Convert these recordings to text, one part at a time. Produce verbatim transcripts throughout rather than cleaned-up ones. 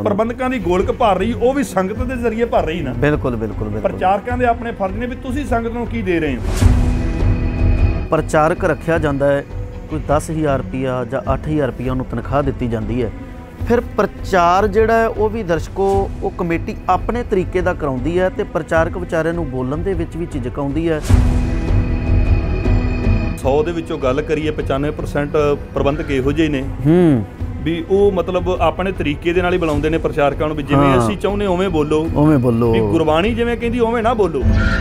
ਪ੍ਰਬੰਧਕਾਂ ਦੀ ਗੋਲਕ ਭਰ ਰਹੀ ਉਹ ਵੀ ਸੰਗਤ ਦੇ ਜ਼ਰੀਏ ਭਰ ਰਹੀ ਨਾ। ਬਿਲਕੁਲ ਬਿਲकुल ਬਿਲकुल। ਪ੍ਰਚਾਰਕਾਂ ਦੇ ਆਪਣੇ ਫਰਜ਼ ਨੇ ਵੀ ਤੁਸੀਂ ਸੰਗਤ ਨੂੰ ਕੀ ਦੇ ਰਹੇ ਹੋ। ਪ੍ਰਚਾਰਕ ਰੱਖਿਆ ਜਾਂਦਾ ਹੈ, ਕੋਈ ਦਸ ਹਜ਼ਾਰ ਰੁਪਈਆ ਜਾਂ ਅੱਠ ਹਜ਼ਾਰ ਰੁਪਈਆ ਉਹਨੂੰ ਤਨਖਾਹ ਦਿੱਤੀ ਜਾਂਦੀ ਹੈ। ਫਿਰ ਪ੍ਰਚਾਰ ਜਿਹੜਾ ਹੈ ਉਹ ਵੀ ਦਰਸ਼ਕੋ ਉਹ ਕਮੇਟੀ ਆਪਣੇ ਤਰੀਕੇ ਦਾ ਕਰਾਉਂਦੀ ਹੈ ਤੇ ਪ੍ਰਚਾਰਕ ਵਿਚਾਰਿਆਂ ਨੂੰ ਬੋਲਣ ਦੇ ਵਿੱਚ ਵੀ ਝਿਜਕ ਆਉਂਦੀ ਹੈ। ਸੌ ਦੇ ਵਿੱਚੋਂ ਗੱਲ ਕਰੀਏ ਪਚਾਨਵੇਂ ਪਰਸੈਂਟ ਪ੍ਰਬੰਧਕ ਇਹੋ ਜਿਹੇ ਨੇ ਹੂੰ ਵੀ ਉਹ ਮਤਲਬ ਆਪਣੇ ਤਰੀਕੇ ਦੇ ਨਾਲ ਹੀ ਬੁਲਾਉਂਦੇ ਨੇ ਪ੍ਰਚਾਰਕਾਂ ਨੂੰ ਵੀ ਜਿਵੇਂ ਅਸੀਂ ਚਾਹੁੰਦੇ ਉਵੇਂ ਬੋਲੋ ਉਵੇਂ ਬੋਲੋ, ਵੀ ਗੁਰਬਾਣੀ ਜਿਵੇਂ ਕਹਿੰਦੀ ਉਵੇਂ ਨਾ ਬੋਲੋ।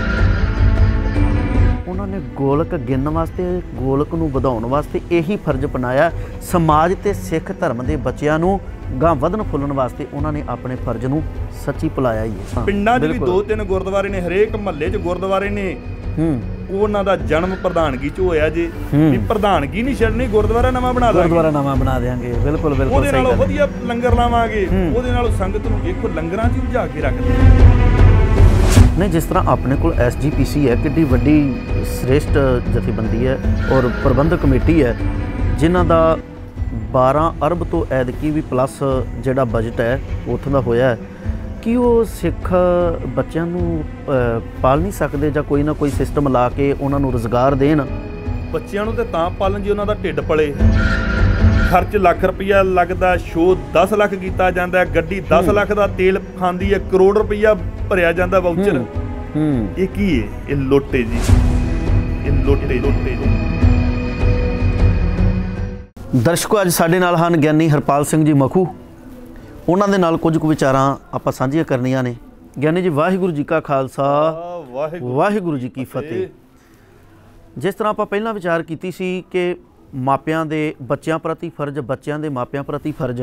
ਉਹਨਾਂ ਨੇ ਗੋਲਕ ਗਿਣਨ ਵਾਸਤੇ, ਗੋਲਕ ਨੂੰ ਵਧਾਉਣ ਵਾਸਤੇ ਇਹੀ ਫਰਜ਼ ਅਪਣਾਇਆ। ਸਮਾਜ ਤੇ ਸਿੱਖ ਧਰਮ ਦੇ ਬੱਚਿਆਂ ਨੂੰ ਗਾਂ ਵਧਣ ਫੁੱਲਣ ਵਾਸਤੇ ਉਹਨਾਂ ਨੇ ਆਪਣੇ ਫਰਜ਼ ਨੂੰ ਸੱਚੀ ਭੁਲਾਇਆ ਹੀ ਹੈ। ਪਿੰਡਾਂ 'ਚ ਵੀ ਦੋ ਤਿੰਨ ਗੁਰਦੁਆਰੇ ਨੇ, ਹਰੇਕ ਮਹੱਲੇ 'ਚ ਗੁਰਦੁਆਰੇ ਨੇ। ਹੂੰ ਉਹਨਾਂ ਦਾ ਜਨਮ ਪ੍ਰਧਾਨਗੀ 'ਚ ਹੋਇਆ ਜੇ ਵੀ ਪ੍ਰਧਾਨਗੀ ਨਹੀਂ ਛੱਡਣੀ, ਗੁਰਦੁਆਰਾ ਨਵਾਂ ਬਣਾ ਦਾਂਗੇ, ਗੁਰਦੁਆਰਾ ਨਵਾਂ ਬਣਾ ਦੇਾਂਗੇ। ਬਿਲਕੁਲ ਬਿਲਕੁਲ। ਉਹਦੇ ਨਾਲੋਂ ਵਧੀਆ ਲੰਗਰ ਲਾਵਾਂਗੇ, ਉਹਦੇ ਨਾਲੋਂ ਸੰਗਤ ਨੂੰ ਦੇਖੋ ਲੰਗਰਾਂ 'ਚ ਉਲਝਾ ਕੇ ਰੱਖਦੇ ਨਹੀਂ। ਜਿਸ ਤਰ੍ਹਾਂ ਆਪਣੇ ਕੋਲ ਐਸ ਜੀ ਪੀ ਸੀ ਹੈ, ਕਿੱਡੀ ਵੱਡੀ ਸ੍ਰੇਸ਼ਟ ਜਥੇਬੰਦੀ ਹੈ ਔਰ ਪ੍ਰਬੰਧਕ ਕਮੇਟੀ ਹੈ, ਜਿਨ੍ਹਾਂ ਦਾ ਬਾਰਾਂ ਅਰਬ ਤੋਂ ਐਤਕੀ ਵੀ ਪਲੱਸ ਜਿਹੜਾ ਬਜਟ ਹੈ ਉੱਥੋਂ ਦਾ ਹੋਇਆ ਹੈ। ਕਿ ਉਹ ਸਿੱਖ ਬੱਚਿਆਂ ਨੂੰ ਪਾਲ ਨਹੀਂ ਸਕਦੇ ਜਾਂ ਕੋਈ ਨਾ ਕੋਈ ਸਿਸਟਮ ਲਾ ਕੇ ਉਹਨਾਂ ਨੂੰ ਰੁਜ਼ਗਾਰ ਦੇਣ? ਬੱਚਿਆਂ ਨੂੰ ਤੇ ਤਾਂ ਪਾਲਣ ਜੀ ਉਹਨਾਂ ਦਾ ਢਿੱਡ ਪਲੇ। ਖਰਚ ਲੱਖ ਰੁਪਈਆ ਲੱਗਦਾ, ਸ਼ੋਅ ਦਸ ਲੱਖ ਕੀਤਾ ਜਾਂਦਾ, ਗੱਡੀ ਦਸ ਲੱਖ ਦਾ ਤੇਲ ਖਾਂਦੀ ਹੈ, ਕਰੋੜ ਰੁਪਈਆ ਭਰਿਆ ਜਾਂਦਾ ਵਾਊਚਰ। ਹੂੰ ਇਹ ਕੀ ਹੈ? ਇਹ ਲੁੱਟ ਹੈ ਜੀ, ਇਹ ਲੁੱਟੇ ਲੁੱਟੇ ਜੀ। ਦਰਸ਼ਕੋ ਅੱਜ ਸਾਡੇ ਨਾਲ ਹਨ ਗਿਆਨੀ ਹਰਪਾਲ ਸਿੰਘ ਜੀ ਮਖੂ। ਉਹਨਾਂ ਦੇ ਨਾਲ ਕੁਝ ਕੁ ਵਿਚਾਰਾਂ ਆਪਾਂ ਸਾਂਝੀਆਂ ਕਰਨੀਆਂ ਨੇ। ਗਿਆਨੀ ਜੀ ਵਾਹਿਗੁਰੂ ਜੀ ਕਾ ਖਾਲਸਾ, ਵਾਹਿਗੁਰੂ ਜੀ ਕੀ ਫਤਿਹ। ਜਿਸ ਤਰ੍ਹਾਂ ਆਪਾਂ ਪਹਿਲਾਂ ਵਿਚਾਰ ਕੀਤੀ ਸੀ ਕਿ ਮਾਪਿਆਂ ਦੇ ਬੱਚਿਆਂ ਪ੍ਰਤੀ ਫਰਜ਼, ਬੱਚਿਆਂ ਦੇ ਮਾਪਿਆਂ ਪ੍ਰਤੀ ਫਰਜ਼,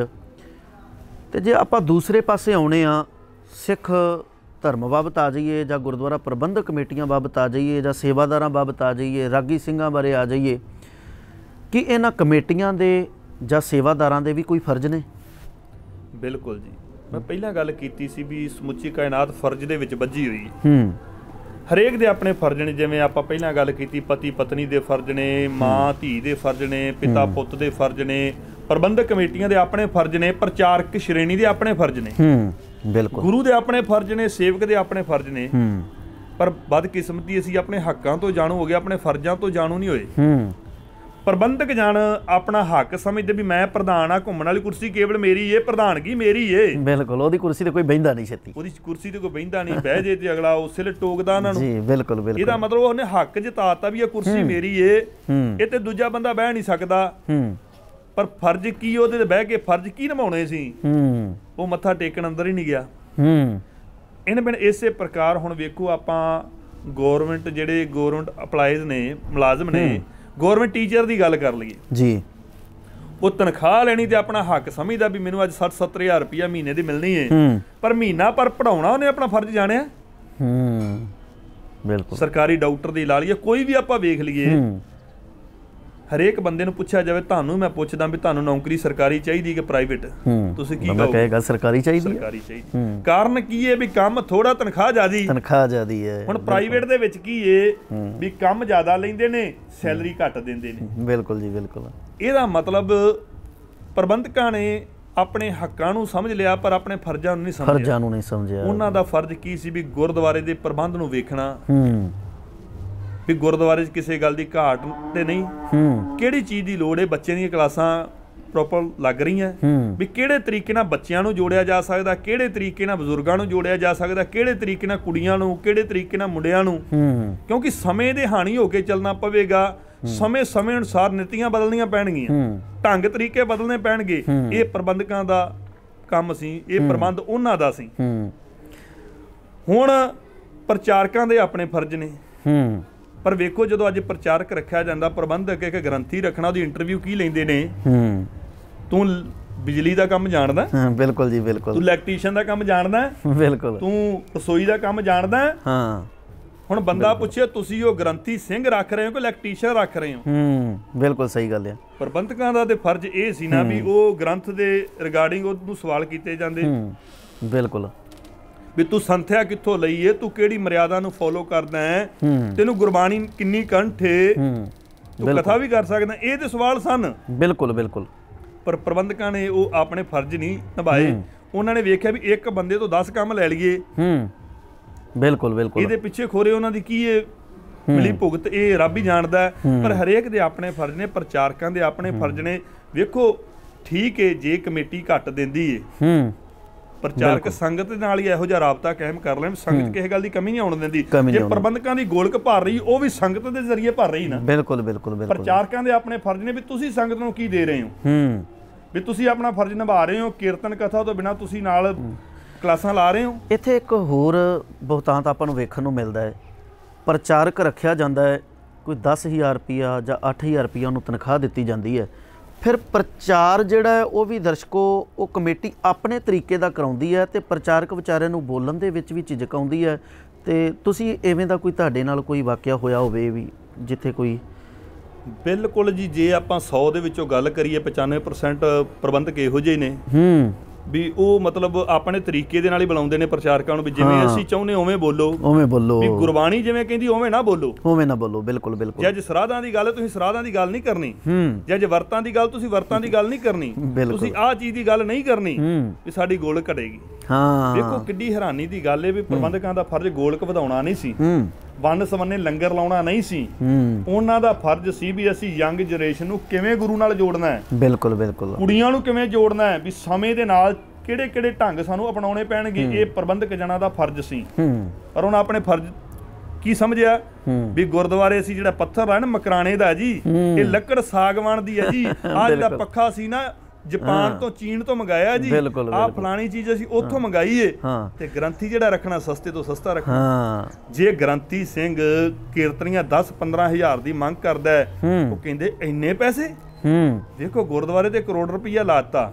ਤੇ ਜੇ ਆਪਾਂ ਦੂਸਰੇ ਪਾਸੇ ਆਉਣੇ ਆ ਸਿੱਖ ਧਰਮ ਬਾਬਤ ਆ ਜਾਈਏ ਜਾਂ ਗੁਰਦੁਆਰਾ ਪ੍ਰਬੰਧਕ ਕਮੇਟੀਆਂ ਬਾਬਤ ਆ ਜਾਈਏ ਜਾਂ ਸੇਵਾਦਾਰਾਂ ਬਾਬਤ ਆ ਜਾਈਏ, ਰਾਗੀ ਸਿੰਘਾਂ ਬਾਰੇ ਆ ਜਾਈਏ, ਕਿ ਇਹਨਾਂ ਕਮੇਟੀਆਂ ਦੇ ਜਾਂ ਸੇਵਾਦਾਰਾਂ ਦੇ ਵੀ ਕੋਈ ਫਰਜ਼ ਨੇ? ਬਿਲਕੁਲ ਜੀ। ਮੈਂ ਪਹਿਲਾਂ ਗੱਲ ਕੀਤੀ ਸੀ ਵੀ ਸਮੁੱਚੀ ਕਾਇਨਾਤ ਫਰਜ਼ ਦੇ ਵਿੱਚ ਬੱਝੀ ਹੋਈ ਹੈ। ਹੂੰ ਹਰੇਕ ਦੇ ਆਪਣੇ ਫਰਜ਼ ਨੇ। ਜਿਵੇਂ ਆਪਾਂ ਪਹਿਲਾਂ ਗੱਲ ਕੀਤੀ ਪਤੀ ਪਤਨੀ ਦੇ ਫਰਜ਼ ਨੇ, ਮਾਂ ਧੀ ਦੇ ਫਰਜ਼ ਨੇ, ਪਿਤਾ ਪੁੱਤ ਦੇ ਫਰਜ਼ ਨੇ, ਪ੍ਰਬੰਧਕ ਕਮੇਟੀਆਂ ਦੇ ਆਪਣੇ ਫਰਜ਼ ਨੇ, ਪ੍ਰਚਾਰਕ ਸ਼੍ਰੇਣੀ ਦੇ ਆਪਣੇ ਫਰਜ਼ ਨੇ। ਹੂੰ ਬਿਲਕੁਲ। ਗੁਰੂ ਦੇ ਆਪਣੇ ਫਰਜ਼ ਨੇ, ਸੇਵਕ ਦੇ ਆਪਣੇ ਫਰਜ਼ ਨੇ। ਹੂੰ ਪਰ ਬਦਕਿਸਮਤੀ ਅਸੀਂ ਆਪਣੇ ਹੱਕਾਂ ਤੋਂ ਜਾਣੂ ਹੋ ਗਏ, ਆਪਣੇ ਫਰਜ਼ਾਂ ਤੋਂ ਜਾਣੂ ਨਹੀਂ ਹੋਏ। ਹੂੰ ਪ੍ਰਬੰਧਕ ਜਾਣ ਆਪਣਾ ਹੱਕ ਸਮਝਦੇ ਵੀ ਮੈਂ ਪ੍ਰਧਾਨ ਆ, ਘੁੰਮਣ ਵਾਲੀ ਕੁਰਸੀ ਕੇਵਲ ਮੇਰੀ ਏ, ਪ੍ਰਧਾਨਗੀ ਮੇਰੀ ਏ। ਬਿਲਕੁਲ। ਉਹਦੀ ਕੁਰਸੀ ਤੇ ਕੋਈ ਬਹਿੰਦਾ ਨਹੀਂ ਛੇਤੀ, ਉਹਦੀ ਕੁਰਸੀ ਤੇ ਕੋਈ ਬਹਿੰਦਾ ਨਹੀਂ, ਬਹਿ ਜੇ ਤੇ ਅਗਲਾ ਉਸੇ ਲਈ ਟੋਕਦਾ ਉਹਨਾਂ ਨੂੰ। ਜੀ ਬਿਲਕੁਲ ਬਿਲਕੁਲ। ਇਹਦਾ ਮਤਲਬ ਉਹਨੇ ਹੱਕ ਜਤਾਤਾ ਵੀ ਇਹ ਕੁਰਸੀ ਮੇਰੀ ਏ, ਇਹ ਤੇ ਦੂਜਾ ਬੰਦਾ ਬਹਿ ਨਹੀਂ ਸਕਦਾ। ਹੂੰ ਪਰ ਫਰਜ਼ ਕੀ ਉਹਦੇ ਤੇ ਬਹਿ ਕੇ ਫਰਜ਼ ਕੀ ਨਿਭਾਉਣੇ ਸੀ? ਹੂੰ ਉਹ ਮੱਥਾ ਟੇਕਣ ਅੰਦਰ ਹੀ ਨਹੀਂ ਗਿਆ। ਹੂੰ ਇਹਨੇ ਬਿਨ ਇਸੇ ਪ੍ਰਕਾਰ ਹੁਣ ਵੇਖੋ ਆਪਾਂ ਗੌਰਮੈਂਟ ਜਿਹੜੇ ਗੌਰਮੈਂਟ ਅਪਲਾਈਜ਼ ਨੇ, ਮੁਲਾਜ਼ਮ ਨੇ, ਗੌਰਮੈਂਟ ਟੀਚਰ ਦੀ ਗੱਲ ਕਰ ਲਈਏ ਜੀ, ਉਹ ਤਨਖਾਹ ਲੈਣੀ ਤੇ ਆਪਣਾ ਹੱਕ ਸਮਝਦਾ ਵੀ ਮੈਨੂੰ ਅੱਜ ਸੱਠ ਸੱਤਰ ਹਜ਼ਾਰ ਰੁਪਈਆ ਮਹੀਨੇ ਦੀ ਮਿਲਣੀ ਹੈ। ਪਰ ਮਹੀਨਾ ਪਰ ਪੜਾਉਣਾ ਉਹਨੇ ਆਪਣਾ ਫਰਜ਼ ਜਾਣਿਆ। ਹੂੰ ਬਿਲਕੁਲ। ਸਰਕਾਰੀ ਡਾਕਟਰ ਦੀ ਲਾ ਲਈਏ, ਕੋਈ ਵੀ ਆਪਾਂ ਵੇਖ ਲਈਏ, ਹਰੇਕ ਬੰਦੇ ਨੂੰ ਪੁੱਛਿਆ ਜਾਵੇ, ਤੁਹਾਨੂੰ ਮੈਂ ਪੁੱਛਦਾ ਵੀ ਤੁਹਾਨੂੰ ਨੌਕਰੀ ਸਰਕਾਰੀ ਚਾਹੀਦੀ ਕਿ ਪ੍ਰਾਈਵੇਟ? ਤੁਸੀਂ ਕੀ ਕਹੋਗੇ? ਸਰਕਾਰੀ ਚਾਹੀਦੀ। ਸਰਕਾਰੀ ਚਾਹੀਦੀ। ਕਾਰਨ ਕੀ ਹੈ? ਵੀ ਕੰਮ ਥੋੜਾ, ਤਨਖਾਹ ਜ਼ਿਆਦੀ। ਤਨਖਾਹ ਜ਼ਿਆਦੀ ਹੈ। ਹੁਣ ਪ੍ਰਾਈਵੇਟ ਦੇ ਵਿੱਚ ਕੀ ਹੈ ਵੀ ਕੰਮ ਜ਼ਿਆਦਾ ਲੈਂਦੇ ਨੇ, ਸੈਲਰੀ ਘੱਟ ਦਿੰਦੇ ਨੇ। ਬਿਲਕੁਲ ਜੀ ਬਿਲਕੁਲ। ਇਹਦਾ ਮਤਲਬ ਪ੍ਰਬੰਧਕਾਂ ਨੇ ਆਪਣੇ ਹੱਕਾਂ ਨੂੰ ਸਮਝ ਲਿਆ ਪਰ ਆਪਣੇ ਫਰਜ਼ਾਂ ਨੂੰ ਨਹੀਂ ਸਮਝਿਆ। ਫਰਜ਼ਾਂ ਨੂੰ ਨਹੀਂ ਸਮਝਿਆ। ਉਹਨਾਂ ਦਾ ਫਰਜ਼ ਕੀ ਸੀ? ਵੀ ਗੁਰਦੁਆਰੇ ਦੇ ਪ੍ਰਬੰਧ ਨੂੰ ਵੇਖਣਾ, ਹੂੰ ਵੀ ਗੁਰਦੁਆਰੇ 'ਚ ਕਿਸੇ ਗੱਲ ਦੀ ਘਾਟ ਤੇ ਨਹੀਂ, ਹੂੰ ਕਿਹੜੀ ਚੀਜ਼ ਦੀ ਲੋੜ ਹੈ, ਬੱਚਿਆਂ ਦੀਆਂ ਕਲਾਸਾਂ ਪ੍ਰੋਪਰ ਲੱਗ ਰਹੀਆਂ, ਵੀ ਕਿਹੜੇ ਤਰੀਕੇ ਨਾਲ ਬੱਚਿਆਂ ਨੂੰ ਜੋੜਿਆ ਜਾ ਸਕਦਾ, ਕਿਹੜੇ ਤਰੀਕੇ ਨਾਲ ਬਜ਼ੁਰਗਾਂ ਨੂੰ ਜੋੜਿਆ ਜਾ ਸਕਦਾ, ਕਿਹੜੇ ਤਰੀਕੇ ਨਾਲ ਕੁੜੀਆਂ ਨੂੰ, ਕਿਹੜੇ ਤਰੀਕੇ ਨਾਲ ਮੁੰਡਿਆਂ ਨੂੰ। ਕਿਉਂਕਿ ਸਮੇਂ ਦੇ ਹਾਣੀ ਹੋ ਕੇ ਚੱਲਣਾ ਪਵੇਗਾ। ਸਮੇਂ ਸਮੇਂ ਅਨੁਸਾਰ ਨੀਤੀਆਂ ਬਦਲਣੀਆਂ ਪੈਣਗੀਆਂ, ਢੰਗ ਤਰੀਕੇ ਬਦਲਣੇ ਪੈਣਗੇ। ਇਹ ਪ੍ਰਬੰਧਕਾਂ ਦਾ ਕੰਮ ਸੀ, ਇਹ ਪ੍ਰਬੰਧ ਉਹਨਾਂ ਦਾ ਸੀ। ਹੁਣ ਪ੍ਰਚਾਰਕਾਂ ਦੇ ਆਪਣੇ ਫਰਜ਼ ਨੇ। ਪਰ ਵੇਖੋ ਜਦੋਂ ਅੱਜ ਪ੍ਰਚਾਰਕ ਰੱਖਿਆ ਜਾਂਦਾ, ਪ੍ਰਬੰਧਕ ਇੱਕ ਗ੍ਰੰਥੀ ਰੱਖਣਾ, ਉਹਦੀ ਇੰਟਰਵਿਊ ਕੀ ਲੈਂਦੇ ਨੇ? ਤੂੰ ਬਿਜਲੀ ਦਾ ਕੰਮ ਜਾਣਦਾ? ਬਿਲਕੁਲ ਜੀ ਬਿਲਕੁਲ। ਤੂੰ ਇਲੈਕਟ੍ਰੀਸ਼ੀਅਨ ਦਾ ਕੰਮ ਜਾਣਦਾ? ਬਿਲਕੁਲ। ਤੂੰ ਰਸੋਈ ਦਾ ਕੰਮ ਜਾਣਦਾ? ਹਾਂ। ਹੁਣ ਬੰਦਾ ਪੁੱਛੇ ਤੁਸੀਂ ਉਹ ਗ੍ਰੰਥੀ ਸਿੰਘ ਰੱਖ ਰਹੇ ਹੋ ਕਿ ਇਲੈਕਟ੍ਰੀਸ਼ੀਅਨ ਰੱਖ ਰਹੇ ਹੋ? ਹੂੰ ਬਿਲਕੁਲ ਸਹੀ ਗੱਲ ਹੈ। ਪ੍ਰਬੰਧਕਾਂ ਦਾ ਤੇ ਫਰਜ਼ ਇਹ ਸੀ ਨਾ ਵੀ ਉਹ ਗ੍ਰੰਥ ਦੇ ਰਿਗਾਰਡਿੰਗ ਉਹਨੂੰ ਸਵਾਲ ਕੀਤੇ ਜਾਂਦੇ। ਬਿਲਕੁਲ। ਵੀ ਤੂੰ ਸੰਥਿਆ ਕਿੱਥੋਂ ਲਈ ਹੈ, ਤੂੰ ਕਿਹੜੀ ਮਰਿਆਦਾ ਨੂੰ ਫੋਲੋ ਕਰਦਾ ਹੈ, ਤੈਨੂੰ ਗੁਰਬਾਣੀ ਕਿੰਨੀ ਕੰਠ ਹੈ, ਤੂੰ ਕਥਾ ਵੀ ਕਰ ਸਕਦਾ, ਇਹ ਤੇ ਸਵਾਲ ਸਨ। ਬਿਲਕੁਲ ਬਿਲਕੁਲ। ਪਰ ਪ੍ਰਬੰਧਕਾਂ ਨੇ ਉਹ ਆਪਣੇ ਫਰਜ਼ ਨਹੀਂ ਨਿਭਾਏ। ਉਹਨਾਂ ਨੇ ਵੇਖਿਆ ਵੀ ਇੱਕ ਬੰਦੇ ਤੋਂ ਦਸ ਕੰਮ ਲੈ ਲਈਏ। ਹੂੰ ਬਿਲਕੁਲ ਬਿਲਕੁਲ। ਇਹਦੇ ਪਿੱਛੇ ਖੋਰੇ ਉਹਨਾਂ ਦੀ ਕੀ ਇਹ ਮਿਲੀ ਭੁਗਤ ਇਹ ਰੱਬ ਹੀ ਜਾਣਦਾ। ਪਰ ਹਰੇਕ ਦੇ ਆਪਣੇ ਫਰਜ਼ ਨੇ, ਪ੍ਰਚਾਰਕਾਂ ਦੇ ਆਪਣੇ ਫਰਜ਼ ਨੇ। ਵੇਖੋ ਠੀਕ ਹੈ ਜੇ ਕਮੇਟੀ ਘੱਟ ਦਿੰਦੀ ਏ, ਹੂੰ ਪ੍ਰਚਾਰਕ ਸੰਗਤ ਦੇ ਨਾਲ ਹੀ ਇਹੋ ਜਿਹਾ ਰਾਬਤਾ ਕਾਇਮ ਕਰ ਲੈਣ, ਸੰਗਤ ਕਿਸੇ ਗੱਲ ਦੀ ਕਮੀ ਨਹੀਂ ਆਉਣ ਦਿੰਦੀ। ਜੇ ਪ੍ਰਬੰਧਕਾਂ ਦੀ ਗੋਲਕ ਭਰ ਰਹੀ ਉਹ ਵੀ ਸੰਗਤ ਦੇ ਜ਼ਰੀਏ ਭਰ ਰਹੀ ਨਾ। ਬਿਲਕੁਲ ਬਿਲਕੁਲ ਬਿਲਕੁਲ। ਪ੍ਰਚਾਰਕਾਂ ਦੇ ਆਪਣੇ ਫਰਜ਼ ਨੇ ਵੀ ਤੁਸੀਂ ਸੰਗਤ ਨੂੰ ਕੀ ਦੇ ਰਹੇ ਹੋ, ਹੂੰ ਵੀ ਤੁਸੀਂ ਆਪਣਾ ਫਰਜ਼ ਨਿਭਾ ਰਹੇ ਹੋ। ਕੀਰਤਨ ਕਥਾ ਤੋਂ ਬਿਨਾਂ ਤੁਸੀਂ ਨਾਲ ਕਲਾਸਾਂ ਲਾ ਰਹੇ ਹੋ। ਇੱਥੇ ਇੱਕ ਹੋਰ ਬਹੁਤਾਂਤ ਆਪਾਂ ਨੂੰ ਵੇਖਣ ਨੂੰ ਮਿਲਦਾ ਹੈ, ਪ੍ਰਚਾਰਕ ਰੱਖਿਆ ਜਾਂਦਾ ਹੈ, ਕੋਈ ਦਸ ਹਜ਼ਾਰ ਰੁਪਈਆ ਜਾਂ ਅੱਠ ਹਜ਼ਾਰ ਰੁਪਈਆ ਉਹਨੂੰ ਤਨਖਾਹ ਦਿੱਤੀ ਜਾਂਦੀ ਹੈ। ਫਿਰ ਪ੍ਰਚਾਰ ਜਿਹੜਾ ਹੈ ਉਹ ਵੀ ਦਰਸ਼ਕੋ ਉਹ ਕਮੇਟੀ ਆਪਣੇ ਤਰੀਕੇ ਦਾ ਕਰਾਉਂਦੀ ਹੈ ਅਤੇ ਪ੍ਰਚਾਰਕ ਵਿਚਾਰਿਆਂ ਨੂੰ ਬੋਲਣ ਦੇ ਵਿੱਚ ਵੀ ਝਿਜਕ ਆਉਂਦੀ ਹੈ। ਅਤੇ ਤੁਸੀਂ ਇਵੇਂ ਦਾ ਕੋਈ ਤੁਹਾਡੇ ਨਾਲ ਕੋਈ ਵਾਕਿਆ ਹੋਇਆ ਹੋਵੇ ਵੀ ਜਿੱਥੇ ਕੋਈ? ਬਿਲਕੁਲ ਜੀ, ਜੇ ਆਪਾਂ ਸੌ ਦੇ ਵਿੱਚੋਂ ਗੱਲ ਕਰੀਏ ਪਚਾਨਵੇਂ ਪਰਸੈਂਟ ਪ੍ਰਬੰਧਕ ਇਹੋ ਜਿਹੇ ਨੇ ਹੂੰ ਵੀ ਉਹ ਮਤਲਬ ਆਪਣੇ ਤਰੀਕੇ ਦੇ ਨਾਲ ਹੀ ਬੁਲਾਉਂਦੇ ਨੇ ਪ੍ਰਚਾਰਕਾਂ ਨੂੰ, ਵੀ ਜਿਵੇਂ ਅਸੀਂ ਚਾਹੁੰਦੇ ਉਵੇਂ ਬੋਲੋ, ਉਵੇਂ ਬੋਲੋ, ਵੀ ਗੁਰਬਾਣੀ ਜਿਵੇਂ ਕਹਿੰਦੀ ਉਵੇਂ ਨਾ ਬੋਲੋ, ਉਵੇਂ ਨਾ ਬੋਲੋ। ਬਿਲਕੁਲ ਬਿਲਕੁਲ। ਜੇ ਅੱਜ ਸਰਾਧਾਂ ਦੀ ਗੱਲ ਹੈ ਤੁਸੀਂ ਸਰਾਧਾਂ ਦੀ ਗੱਲ ਨਹੀਂ ਕਰਨੀ, ਜੇ ਅੱਜ ਵਰਤਾਂ ਦੀ ਗੱਲ ਤੁਸੀਂ ਵਰਤਾਂ ਦੀ ਗੱਲ ਨਹੀਂ ਕਰਨੀ, ਤੁਸੀਂ ਆਹ ਚੀਜ਼ ਦੀ ਗੱਲ ਨਹੀਂ ਕਰਨੀ ਵੀ ਸਾਡੀ ਗੋਲਕ ਘਟੇਗੀ। ਹਾਂ ਦੇਖੋ ਕਿੱਡੀ ਹੈਰਾਨੀ ਦੀ ਗੱਲ ਹੈ ਵੀ ਪ੍ਰਬੰਧਕਾਂ ਦਾ ਫਰਜ਼ ਗੋਲਕ ਵਧਾਉਣਾ ਨਹੀਂ ਸੀ, ਵੰਨ ਸਵੰਨੇ ਲੰਗਰ ਲਾਉਣਾ ਨਹੀਂ ਸੀ। ਉਹਨਾਂ ਦਾ ਫਰਜ਼ ਸੀ ਵੀ ਅਸੀਂ ਯੰਗ ਜਨਰੇਸ਼ਨ ਨੂੰ ਕਿਵੇਂ ਗੁਰੂ ਨਾਲ ਜੋੜਨਾ ਹੈ। ਬਿਲਕੁਲ ਬਿਲਕੁਲ। ਕੁੜੀਆਂ ਨੂੰ ਕਿਵੇਂ ਜੋੜਨਾ ਹੈ, ਵੀ ਸਮੇਂ ਦੇ ਨਾਲ ਕਿਹੜੇ ਕਿਹੜੇ ਢੰਗ ਸਾਨੂੰ ਅਪਣਾਉਣੇ ਪੈਣਗੇ, ਇਹ ਪ੍ਰਬੰਧਕ ਜਨਾਂ ਦਾ ਫਰਜ਼ ਸੀ। ਪਰ ਉਹਨਾਂ ਆਪਣੇ ਫਰਜ਼ ਕੀ ਸਮਝਿਆ ਵੀ ਗੁਰਦੁਆਰੇ ਸੀ ਜਿਹੜਾ ਪੱਥਰ ਆ ਨਾ ਮਕਰਾਣੇ ਦਾ ਜੀ, ਇਹ ਲੱਕੜ ਸਾਗਵਾਨ ਦੀ ਹੈ ਜੀ, ਆਹ ਜਿਹੜਾ ਪੱਖਾ ਸੀ ਨਾ ਜਾਪਾਨ ਤੋਂ ਚੀਨ ਤੋਂ ਮੰਗਾਇਆ ਜੀ, ਆਹ ਫਲਾਣੀ ਚੀਜ਼ ਅਸੀਂ ਉੱਥੋਂ ਮੰਗਾਈਏ, ਤੇ ਗ੍ਰੰਥੀ ਜਿਹੜਾ ਰੱਖਣਾ ਸਸਤੇ ਤੋਂ ਸਸਤਾ ਰੱਖਣਾ। ਜੇ ਗ੍ਰੰਥੀ ਸਿੰਘ ਕੀਰਤਨੀਆਂ ਦਸ ਪੰਦਰਾਂ ਹਜ਼ਾਰ ਦੀ ਮੰਗ ਕਰਦਾ ਹੈ, ਉਹ ਕਹਿੰਦੇ ਇੰਨੇ ਪੈਸੇ। ਦੇਖੋ ਗੁਰਦੁਆਰੇ ਤੇ ਕਰੋੜ ਰੁਪਈਆ ਲਾਤਾ।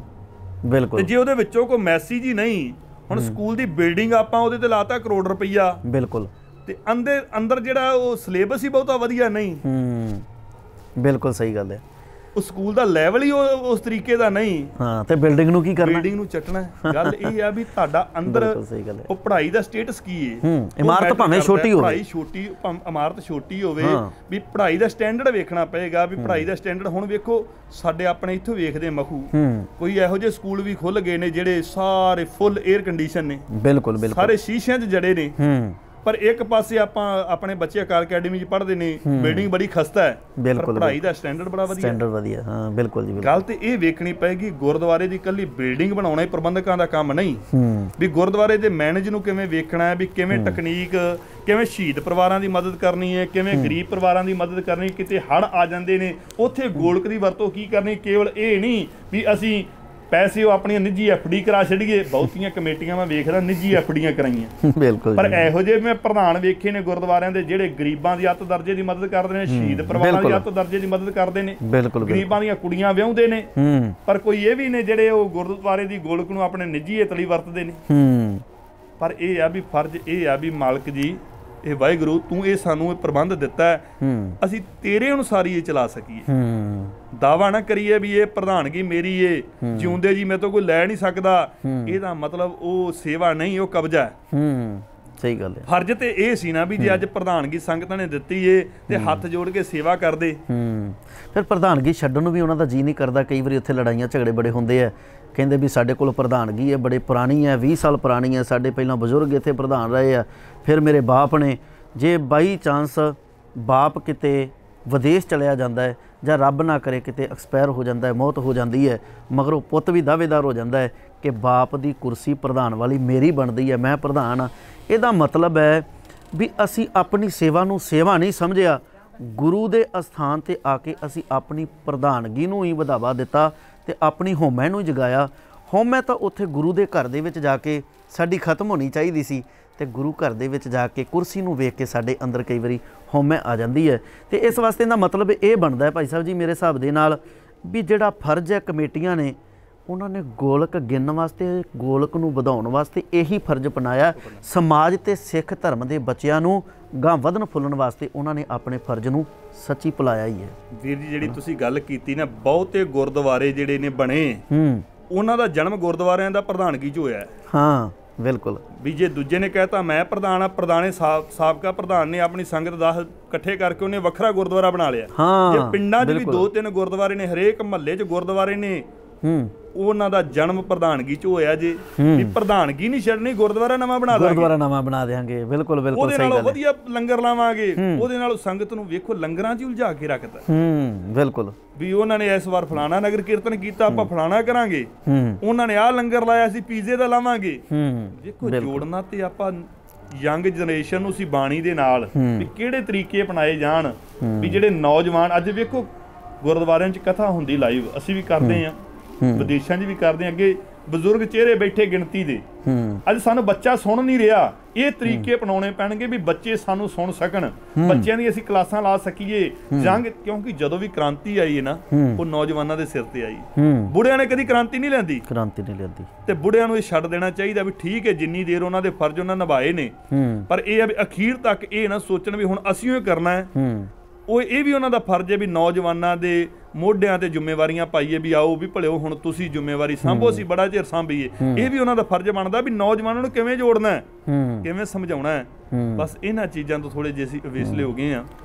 ਬਿਲਕੁਲ। ਤੇ ਜੇ ਉਹਦੇ ਵਿੱਚੋਂ ਕੋਈ ਮੈਸੇਜ ਹੀ ਨਹੀਂ, ਹੁਣ ਸਕੂਲ ਦੀ ਬਿਲਡਿੰਗ ਆਪਾਂ ਉਹਦੇ ਤੇ ਲਾਤਾ ਕਰੋੜ ਰੁਪਈਆ। ਬਿਲਕੁਲ। ਤੇ ਅੰਦਰ ਅੰਦਰ ਜਿਹੜਾ ਉਹ ਸਿਲੇਬਸ ਹੀ ਬਹੁਤਾ ਵਧੀਆ ਨਹੀਂ। ਹੂੰ ਬਿਲਕੁਲ ਸਹੀ ਗੱਲ ਹੈ। ਉਹ ਸਕੂਲ ਦਾ ਲੈਵਲ ਹੀ ਉਸ ਤਰੀਕੇ ਦਾ ਨਹੀਂ। ਹਾਂ ਤੇ ਬਿਲਡਿੰਗ ਨੂੰ ਕੀ ਕਰਨਾ, ਬਿਲਡਿੰਗ ਨੂੰ ਚੱਟਣਾ। ਗੱਲ ਇਹ ਆ ਵੀ ਤੁਹਾਡਾ ਅੰਦਰ ਉਹ ਪੜ੍ਹਾਈ ਦਾ ਸਟੇਟਸ ਕੀ ਹੈ। ਇਮਾਰਤ ਭਾਵੇਂ ਛੋਟੀ ਹੋਵੇ, ਪੜ੍ਹਾਈ ਛੋਟੀ ਇਮਾਰਤ ਛੋਟੀ ਹੋਵੇ, ਵੀ ਪੜ੍ਹਾਈ ਦਾ ਸਟੈਂਡਰਡ ਵੇਖਣਾ ਪਏਗਾ। ਵੀ ਪੜ੍ਹਾਈ ਦਾ ਸਟੈਂਡਰਡ ਹੁਣ ਵੇਖੋ ਸਾਡੇ ਆਪਣੇ ਇੱਥੋਂ ਵੇਖਦੇ ਮਖੂ ਕੋਈ ਇਹੋ ਜਿਹੇ ਸਕੂਲ ਵੀ ਖੁੱਲ ਗਏ ਨੇ ਜਿਹੜੇ ਸਾਰੇ ਫੁੱਲ 에ਅਰ ਕੰਡੀਸ਼ਨ ਨੇ। ਬਿਲਕੁਲ ਬਿਲਕੁਲ। ਸਾਰੇ ਸ਼ੀਸ਼ਿਆਂ 'ਚ ਜੜੇ ਨੇ। ਪਰ ਇੱਕ ਪਾਸੇ ਆਪਾਂ ਆਪਣੇ ਬੱਚੇ ਅਕਾਲ ਅਕੈਡਮੀ 'ਚ ਪੜ੍ਹਦੇ ਨੇ, ਬਿਲਡਿੰਗ ਬੜੀ ਖਸਤਾ ਹੈ, ਪਰ ਪੜ੍ਹਾਈ ਦਾ ਸਟੈਂਡਰਡ ਬੜਾ ਵਧੀਆ। ਸਟੈਂਡਰਡ ਵਧੀਆ। ਹਾਂ ਬਿਲਕੁਲ ਜੀ। ਗੱਲ ਤੇ ਇਹ ਵੇਖਣੀ ਪਏਗੀ ਗੁਰਦੁਆਰੇ ਦੀ ਇਕੱਲੀ ਬਿਲਡਿੰਗ ਬਣਾਉਣਾ ਹੀ ਪ੍ਰਬੰਧਕਾਂ ਦਾ ਕੰਮ ਨਹੀਂ, ਵੀ ਗੁਰਦੁਆਰੇ ਦੇ ਮੈਨੇਜ ਨੂੰ ਕਿਵੇਂ ਵੇਖਣਾ ਹੈ, ਵੀ ਕਿਵੇਂ ਟੈਕਨੀਕ, ਕਿਵੇਂ ਸ਼ਹੀਦ ਪਰਿਵਾਰਾਂ ਦੀ ਮਦਦ ਕਰਨੀ ਹੈ, ਕਿਵੇਂ ਗਰੀਬ ਪਰਿਵਾਰਾਂ ਦੀ ਮਦਦ ਕਰਨੀ। ਕਿਤੇ ਹੜ੍ਹ ਆ ਜਾਂਦੇ ਨੇ ਉੱਥੇ ਗੋਲਕ ਦੀ ਵਰਤੋਂ ਕੀ ਕਰਨੀ। ਕੇਵਲ ਇਹ ਨਹੀਂ ਵੀ ਅਸੀਂ ਪੈਸੇ ਉਹ ਆਪਣੀਆਂ ਨਿੱਜੀ ਐਫ ਡੀ ਕਰਾ ਛੱਡੀਏ। ਬਹੁਤੀਆਂ ਕਮੇਟੀਆਂ ਮੈਂ ਵੇਖਦਾ ਨਿੱਜੀ ਐਫ ਡੀਆਂ ਕਰਾਈਆਂ। ਬਿਲਕੁਲ। ਪਰ ਇਹੋ ਜਿਹੇ ਮੈਂ ਪ੍ਰਧਾਨ ਵੇਖੇ ਨੇ ਗੁਰਦੁਆਰਿਆਂ ਦੇ ਜਿਹੜੇ ਗਰੀਬਾਂ ਦੀ ਅੱਤ ਦਰਜੇ ਦੀ ਮਦਦ ਕਰਦੇ ਨੇ, ਸ਼ਹੀਦ ਪਰਿਵਾਰਾਂ ਦੀ ਅੱਤ ਦਰਜੇ ਦੀ ਮਦਦ ਕਰਦੇ ਨੇ, ਗਰੀਬਾਂ ਦੀਆਂ ਕੁੜੀਆਂ ਵਿਆਹੁੰਦੇ ਨੇ। ਪਰ ਕੋਈ ਇਹ ਵੀ ਨੇ ਜਿਹੜੇ ਉਹ ਗੁਰਦੁਆਰੇ ਦੀ ਗੋਲਕ ਨੂੰ ਆਪਣੇ ਨਿੱਜੀ ਹਿੱਤ ਲਈ ਵਰਤਦੇ ਨੇ। ਪਰ ਇਹ ਆ ਵੀ ਫਰਜ਼ ਇਹ ਆ ਵੀ ਮਾਲਕ ਜੀ ਇਹ ਵਾਹਿਗੁਰੂ ਤੂੰ ਇਹ ਸਾਨੂੰ ਇਹ ਪ੍ਰਬੰਧ ਦਿੱਤਾ ਹੈ, ਅਸੀਂ ਤੇਰੇ ਅਨੁਸਾਰ ਹੀ ਇਹ ਚਲਾ ਸਕੀਏ। ਦਾਵਾ ਨਾ ਕਰੀਏ ਵੀ ਇਹ ਪ੍ਰਧਾਨਗੀ ਮੇਰੀ ਏ, ਜਿਉਂਦੇ ਜੀ ਮੇਰੇ ਤੋਂ ਕੋਈ ਲੈ ਨਹੀਂ ਸਕਦਾ। ਇਹਦਾ ਮਤਲਬ ਉਹ ਸੇਵਾ ਨਹੀਂ, ਉਹ ਕਬਜ਼ਾ ਹੈ। ਸਹੀ ਗੱਲ ਹੈ। ਫਰਜ਼ ਤੇ ਇਹ ਸੀ ਨਾ ਵੀ ਜੇ ਅੱਜ ਪ੍ਰਧਾਨਗੀ ਸੰਗਤਾਂ ਨੇ ਦਿੱਤੀ ਏ ਤੇ ਹੱਥ ਜੋੜ ਕੇ ਸੇਵਾ ਕਰਦੇ। ਫਿਰ ਪ੍ਰਧਾਨਗੀ ਛੱਡਣ ਨੂੰ ਵੀ ਉਹਨਾਂ ਦਾ ਜੀ ਨਹੀਂ ਕਰਦਾ। ਕਈ ਵਾਰੀ ਉੱਥੇ ਲੜਾਈਆਂ ਝਗੜੇ ਬੜੇ ਹੁੰਦੇ ਆ, ਕਹਿੰਦੇ ਵੀ ਸਾਡੇ ਕੋਲ ਪ੍ਰਧਾਨਗੀ ਹੈ ਬੜੇ ਪੁਰਾਣੀ ਹੈ, ਵੀਹ ਸਾਲ ਪੁਰਾਣੀ ਹੈ, ਸਾਡੇ ਪਹਿਲਾਂ ਬਜ਼ੁਰਗ ਇੱਥੇ ਪ੍ਰਧਾਨ ਰਹੇ ਆ, ਫਿਰ ਮੇਰੇ ਬਾਪ ਨੇ। ਜੇ ਬਾਈ ਚਾਂਸ ਬਾਪ ਕਿਤੇ ਵਿਦੇਸ਼ ਚਲਿਆ ਜਾਂਦਾ ਹੈ ਜਾਂ ਰੱਬ ਨਾ ਕਰੇ ਕਿਤੇ ਐਕਸਪਾਇਰ ਹੋ ਜਾਂਦਾ ਹੈ, ਮੌਤ ਹੋ ਜਾਂਦੀ ਹੈ, ਮਗਰੋਂ ਪੁੱਤ ਵੀ ਦਾਅਵੇਦਾਰ ਹੋ ਜਾਂਦਾ ਹੈ ਕਿ ਬਾਪ ਦੀ ਕੁਰਸੀ ਪ੍ਰਧਾਨ ਵਾਲੀ ਮੇਰੀ ਬਣਦੀ ਹੈ, ਮੈਂ ਪ੍ਰਧਾਨ ਹਾਂ। ਇਹਦਾ ਮਤਲਬ ਹੈ ਵੀ ਅਸੀਂ ਆਪਣੀ ਸੇਵਾ ਨੂੰ ਸੇਵਾ ਨਹੀਂ ਸਮਝਿਆ, ਗੁਰੂ ਦੇ ਅਸਥਾਨ 'ਤੇ ਆ ਕੇ ਅਸੀਂ ਆਪਣੀ ਪ੍ਰਧਾਨਗੀ ਨੂੰ ਹੀ ਵਧਾਵਾ ਦਿੱਤਾ ਅਤੇ ਆਪਣੀ ਹਉਮੈ ਨੂੰ ਜਗਾਇਆ। ਹਉਮੈ ਤਾਂ ਉੱਥੇ ਗੁਰੂ ਦੇ ਘਰ ਦੇ ਵਿੱਚ ਜਾ ਕੇ ਸਾਡੀ ਖਤਮ ਹੋਣੀ ਚਾਹੀਦੀ ਸੀ, ਅਤੇ ਗੁਰੂ ਘਰ ਦੇ ਵਿੱਚ ਜਾ ਕੇ ਕੁਰਸੀ ਨੂੰ ਵੇਖ ਕੇ ਸਾਡੇ ਅੰਦਰ ਕਈ ਵਾਰੀ ਹਉਮੈ ਆ ਜਾਂਦੀ ਹੈ। ਅਤੇ ਇਸ ਵਾਸਤੇ ਇਹਦਾ ਮਤਲਬ ਇਹ ਬਣਦਾ ਹੈ ਭਾਈ ਸਾਹਿਬ ਜੀ ਮੇਰੇ ਹਿਸਾਬ ਦੇ ਨਾਲ ਵੀ ਜਿਹੜਾ ਫਰਜ਼ ਹੈ ਕਮੇਟੀਆਂ ਨੇ ਉਹਨਾਂ ਨੇ ਗੋਲਕ ਗਿਣਨ ਵਾਸਤੇ, ਗੋਲਕ ਨੂੰ ਵਧਾਉਣ ਵਾਸਤੇ ਇਹੀ ਫਰਜ਼ ਅਪਣਾਇਆ। ਸਮਾਜ ਅਤੇ ਸਿੱਖ ਧਰਮ ਦੇ ਬੱਚਿਆਂ ਨੂੰ ਗਾਂ ਵਧਣ ਫੁੱਲਣ ਵਾਸਤੇ ਉਹਨਾਂ ਨੇ ਆਪਣੇ ਫਰਜ਼ ਨੂੰ ਸੱਚੀ ਭੁਲਾਇਆ ਹੀ ਹੈ। ਵੀਰ ਜੀ ਜਿਹੜੀ ਤੁਸੀਂ ਗੱਲ ਕੀਤੀ ਨਾ, ਬਹੁਤੇ ਗੁਰਦੁਆਰੇ ਜਿਹੜੇ ਨੇ ਬਣੇ ਉਹਨਾਂ ਦਾ ਜਨਮ ਗੁਰਦੁਆਰਿਆਂ ਦਾ ਪ੍ਰਧਾਨਗੀ 'ਚ ਹੋਇਆ। ਹਾਂ ਬਿਲਕੁਲ। ਵੀ ਜੇ ਦੂਜੇ ਨੇ ਕਹਿਤਾ ਮੈਂ ਪ੍ਰਧਾਨ ਆ, ਪ੍ਰਧਾਨੇ ਸਾਬਕਾ ਪ੍ਰਧਾਨ ਨੇ ਆਪਣੀ ਸੰਗਤ ਦਸ ਇਕੱਠੇ ਕਰਕੇ ਉਹਨੇ ਵੱਖਰਾ ਗੁਰਦੁਆਰਾ ਬਣਾ ਲਿਆ। ਜੇ ਪਿੰਡਾਂ 'ਚ ਵੀ ਦੋ ਤਿੰਨ ਗੁਰਦੁਆਰੇ ਨੇ, ਹਰੇਕ ਮਹੱਲੇ 'ਚ ਗੁਰਦੁਆਰੇ ਨੇ, ਉਹਨਾਂ ਦਾ ਜਨਮ ਪ੍ਰਧਾਨਗੀ ਚ ਹੋਇਆ ਜੇ ਵੀ ਪ੍ਰਧਾਨਗੀ ਨਹੀਂ ਛੱਡਣੀ, ਗੁਰਦੁਆਰਾ ਨਵਾਂ ਬਣਾ ਦਾਂਗੇ, ਗੁਰਦੁਆਰਾ ਨਵਾਂ ਬਣਾ ਦੇਾਂਗੇ। ਬਿਲਕੁਲ ਬਿਲਕੁਲ ਉਹਦੇ ਨਾਲ ਵਧੀਆ ਲੰਗਰ ਲਾਵਾਂਗੇ, ਉਹਦੇ ਨਾਲ ਸੰਗਤ ਨੂੰ ਵੇਖੋ ਲੰਗਰਾਂ 'ਚ ਉਲਝਾ ਕੇ ਰੱਖਦਾ। ਹੂੰ ਬਿਲਕੁਲ ਵੀ ਉਹਨਾਂ ਨੇ ਇਸ ਵਾਰ ਫਲਾਣਾ ਨਗਰ ਕੀਰਤਨ ਕੀਤਾ, ਆਪਾਂ ਫਲਾਣਾ ਕਰਾਂਗੇ, ਉਹਨਾਂ ਨੇ ਆਹ ਲੰਗਰ ਲਾਇਆ ਸੀ ਪੀਜ਼ੇ ਦਾ ਲਾਵਾਂਗੇ। ਦੇਖੋ ਜੋੜਨਾ ਤੇ ਆਪਾਂ ਯੰਗ ਜਨਰੇਸ਼ਨ ਨੂੰ ਸੀ ਬਾਣੀ ਦੇ ਨਾਲ ਵੀ ਕਿਹੜੇ ਤਰੀਕੇ ਅਪਣਾਏ ਜਾਣ, ਵੀ ਜਿਹੜੇ ਨੌਜਵਾਨ ਅੱਜ ਵੇਖੋ ਗੁਰਦੁਆਰਿਆਂ 'ਚ ਕਥਾ ਹੁੰਦੀ ਲਾਈਵ, ਅਸੀਂ ਵੀ ਕਰਦੇ ਹਾਂ, ਵਿਦੇਸ਼ਾਂ 'ਚ ਵੀ ਕਰਦੇ, ਅੱਗੇ ਬਜ਼ੁਰਗ ਚਿਹਰੇ ਬੈਠੇ ਗਿਣਤੀ ਦੇ। ਅੱਜ ਸਾਨੂੰ ਬੱਚਾ ਸੁਣ ਨਹੀਂ ਰਿਹਾ, ਇਹ ਤਰੀਕੇ ਅਪਣਾਉਣੇ ਪੈਣਗੇ ਵੀ ਬੱਚੇ ਸਾਨੂੰ ਸੁਣ ਸਕਣ, ਬੱਚਿਆਂ ਦੀ ਅਸੀਂ ਕਲਾਸਾਂ ਲਾ ਸਕੀਏ। ਜੰਗ ਕਿਉਂਕਿ ਜਦੋਂ ਵੀ ਕ੍ਰਾਂਤੀ ਆਈ ਹੈ ਨਾ ਉਹ ਨੌਜਵਾਨਾਂ ਦੇ ਸਿਰ ਤੇ ਆਈ, ਬੁੜਿਆਂ ਨੇ ਕਦੀ ਕ੍ਰਾਂਤੀ ਨਹੀਂ ਲਿਆਂਦੀ, ਕ੍ਰਾਂਤੀ ਨਹੀਂ ਲਿਆਂਦੀ ਤੇ ਬੁੜਿਆਂ ਨੂੰ ਇਹ ਛੱਡ ਦੇਣਾ ਚਾਹੀਦਾ ਵੀ ਠੀਕ ਹੈ ਜਿੰਨੀ ਦੇਰ ਉਹਨਾਂ ਦੇ ਫਰਜ਼ ਉਹਨਾਂ ਨਿਭਾਏ ਨੇ, ਪਰ ਇਹ ਆ ਵੀ ਅਖੀਰ ਤੱਕ ਇਹ ਨਾ ਸੋਚਣ ਵੀ ਹੁਣ ਅਸੀਂ ਉਹ ਕਰਨਾ ਹੈ। ਉਹ ਇਹ ਵੀ ਉਹਨਾਂ ਦਾ ਫਰਜ਼ ਹੈ ਵੀ ਨੌਜਵਾਨਾਂ ਦੇ ਮੋਢਿਆਂ ਤੇ ਜ਼ਿੰਮੇਵਾਰੀਆਂ ਪਾਈਏ ਵੀ ਆਓ ਵੀ ਭਲਿਓ ਹੁਣ ਤੁਸੀਂ ਜ਼ਿੰਮੇਵਾਰੀ ਸਾਂਭੋ, ਅਸੀਂ ਬੜਾ ਚਿਰ ਸਾਂਭੀਏ। ਇਹ ਵੀ ਉਹਨਾਂ ਦਾ ਫਰਜ਼ ਬਣਦਾ ਵੀ ਨੌਜਵਾਨਾਂ ਨੂੰ ਕਿਵੇਂ ਜੋੜਨਾ ਹੈ, ਕਿਵੇਂ ਸਮਝਾਉਣਾ ਹੈ। ਬਸ ਇਹਨਾਂ ਚੀਜ਼ਾਂ ਤੋਂ ਥੋੜੇ ਜਿਹੇ ਅਸੀਂ ਅਵੇਸਲੇ ਹੋ ਗਏ ਆ।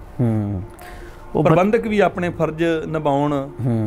ਪ੍ਰਬੰਧਕ ਵੀ ਆਪਣੇ ਫਰਜ਼ ਨਿਭਾਉਣ,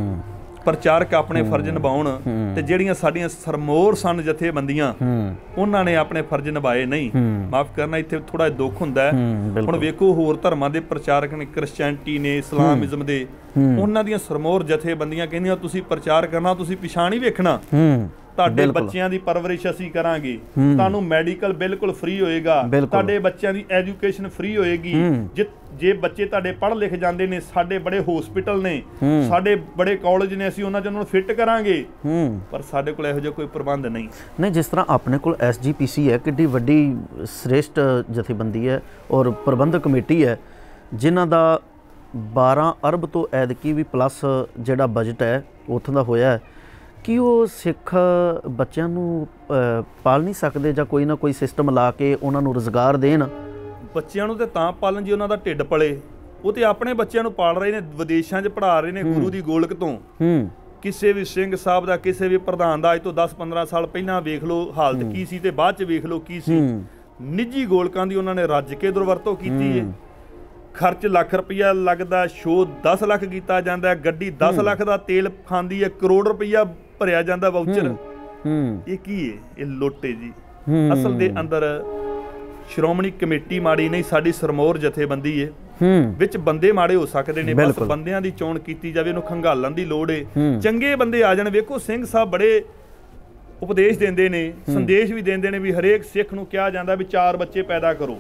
ਪ੍ਰਚਾਰਕ ਆਪਣੇ ਫਰਜ਼ ਨਿਭਾਉਣ, ਤੇ ਜਿਹੜੀਆਂ ਸਾਡੀਆਂ ਸਰਮੋਰ ਸਨ ਜਥੇਬੰਦੀਆਂ ਉਹਨਾਂ ਨੇ ਆਪਣੇ ਫਰਜ਼ ਨਿਭਾਏ ਨਹੀਂ। ਮਾਫ ਕਰਨਾ ਇੱਥੇ ਥੋੜਾ ਦੁੱਖ ਹੁੰਦਾ ਹੈ। ਹੁਣ ਵੇਖੋ ਹੋਰ ਧਰਮਾਂ ਦੇ ਪ੍ਰਚਾਰਕ ਨੇ, ਕ੍ਰਿਸਚੈਨਿਟੀ ਨੇ, ਇਸਲਾਮਿਜ਼ਮ ਦੇ, ਉਹਨਾਂ ਦੀਆਂ ਸਰਮੋਰ ਜਥੇਬੰਦੀਆਂ ਕਹਿੰਦੀਆਂ ਤੁਸੀਂ ਪ੍ਰਚਾਰ ਕਰਨਾ, ਤੁਸੀਂ ਪਿਛਾਂ ਨਹੀਂ ਵੇਖਣਾ, ਤੁਹਾਡੇ ਬੱਚਿਆਂ ਦੀ ਪਰਵਰਿਸ਼ ਅਸੀਂ ਕਰਾਂਗੇ, ਤੁਹਾਨੂੰ ਮੈਡੀਕਲ ਬਿਲਕੁਲ ਫ੍ਰੀ ਹੋਏਗਾ, ਤੁਹਾਡੇ ਬੱਚਿਆਂ ਦੀ ਐਜੂਕੇਸ਼ਨ ਫ੍ਰੀ ਹੋਏਗੀ, ਜੇ ਬੱਚੇ ਤੁਹਾਡੇ ਪੜ੍ਹ ਲਿਖ ਜਾਂਦੇ ਨੇ, ਸਾਡੇ ਬੜੇ ਹਸਪੀਟਲ ਨੇ, ਸਾਡੇ ਬੜੇ ਕਾਲਜ ਨੇ, ਅਸੀਂ ਉਹਨਾਂ 'ਚ ਉਹਨਾਂ ਨੂੰ ਫਿੱਟ ਕਰਾਂਗੇ। ਪਰ ਸਾਡੇ ਕੋਲ ਇਹੋ ਜਿਹਾ ਕੋਈ ਪ੍ਰਬੰਧ ਨਹੀਂ। ਨਹੀਂ ਜਿਸ ਤਰ੍ਹਾਂ ਆਪਣੇ ਕੋਲ ਐਸ ਜੀ ਪੀ ਸੀ ਹੈ, ਕਿੱਡੀ ਵੱਡੀ ਸ੍ਰੇਸ਼ਟ ਜਥੇਬੰਦੀ ਹੈ ਔਰ ਪ੍ਰਬੰਧਕ ਕਮੇਟੀ ਹੈ, ਜਿਨ੍ਹਾਂ ਦਾ ਬਾਰਾਂ ਅਰਬ ਤੋਂ ਐਤਕੀ ਵੀ ਪਲੱਸ ਜਿਹੜਾ ਬਜਟ ਹੈ ਉੱਥੋਂ ਦਾ ਹੋਇਆ, ਕਿ ਉਹ ਸਿੱਖ ਬੱਚਿਆਂ ਨੂੰ ਪਾਲ ਨਹੀਂ ਸਕਦੇ ਜਾਂ ਕੋਈ ਨਾ ਕੋਈ ਸਿਸਟਮ ਲਾ ਕੇ ਉਹਨਾਂ ਨੂੰ ਰੁਜ਼ਗਾਰ ਦੇਣ? ਬੱਚਿਆਂ ਨੂੰ ਤੇ ਤਾਂ ਪਾਲਣ ਜੀ ਉਹਨਾਂ ਦਾ ਢਿੱਡ ਪਲੇ, ਉਹ ਤੇ ਆਪਣੇ ਬੱਚਿਆਂ ਨੂੰ ਪਾਲ ਰਹੇ ਨੇ, ਵਿਦੇਸ਼ਾਂ 'ਚ ਪੜ੍ਹਾ ਰਹੇ ਨੇ ਗੁਰੂ ਦੀ ਗੋਲਕ ਤੋਂ। ਕਿਸੇ ਵੀ ਸਿੰਘ ਸਾਹਿਬ ਦਾ, ਕਿਸੇ ਵੀ ਪ੍ਰਧਾਨ ਦਾ ਅੱਜ ਤੋਂ ਦਸ ਪੰਦਰਾਂ ਸਾਲ ਪਹਿਲਾਂ ਵੇਖ ਲਓ ਹਾਲਤ ਕੀ ਸੀ ਤੇ ਬਾਅਦ 'ਚ ਵੇਖ ਲਓ ਕੀ ਸੀ। ਨਿੱਜੀ ਗੋਲਕਾਂ ਦੀ ਉਹਨਾਂ ਨੇ ਰੱਜ ਕੇ ਦੁਰਵਰਤੋਂ ਕੀਤੀ ਹੈ। ਖਰਚ ਲੱਖ ਰੁਪਈਆ ਲੱਗਦਾ, ਸ਼ੋਅ ਦਸ ਲੱਖ ਕੀਤਾ ਜਾਂਦਾ, ਗੱਡੀ ਦਸ ਲੱਖ ਦਾ ਤੇਲ ਖਾਂਦੀ ਹੈ, ਕਰੋੜ ਰੁਪਈਆ ਭਰਿਆ ਜਾਂਦਾ ਵਾਊਚਰ। ਇਹ ਕੀ ਹੈ? ਇਹ ਲੁੱਟ ਹੈ ਜੀ। ਅਸਲ ਦੇ ਅੰਦਰ ਸ਼੍ਰੋਮਣੀ ਕਮੇਟੀ ਮਾੜੀ ਨਹੀਂ, ਸਾਡੀ ਸਰਮੋਰ ਜਥੇਬੰਦੀ ਹੈ, ਵਿੱਚ ਬੰਦੇ ਮਾੜੇ ਹੋ ਸਕਦੇ ਨੇ, ਬਸ ਬੰਦਿਆਂ ਦੀ ਚੋਣ ਕੀਤੀ ਜਾਵੇ, ਉਹਨੂੰ ਖੰਗਾਲਣ ਦੀ ਲੋੜ ਹੈ। ਚੰਗੇ ਬੰਦੇ ਆ ਜਾਣ। ਵੇਖੋ ਸਿੰਘ ਸਾਹਿਬ ਬੜੇ ਉਪਦੇਸ਼ ਦਿੰਦੇ ਨੇ, ਸੰਦੇਸ਼ ਵੀ ਦਿੰਦੇ ਨੇ ਵੀ ਹਰੇਕ ਸਿੱਖ ਨੂੰ ਕਿਹਾ ਜਾਂਦਾ ਵੀ ਚਾਰ ਬੱਚੇ ਪੈਦਾ ਕਰੋ।